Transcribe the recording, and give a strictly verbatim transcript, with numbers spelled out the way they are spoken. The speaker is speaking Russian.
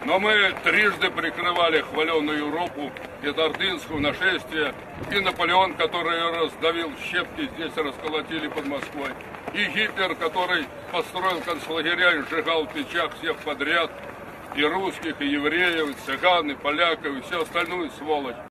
Но мы трижды прикрывали хваленую Европу и Тардынского нашествия, и Наполеон, который раздавил щепки, здесь расколотили под Москвой, и Гитлер, который построил концлагеря и сжигал в печах всех подряд, и русских, и евреев, и цыган, и поляков, и всю остальную сволочь.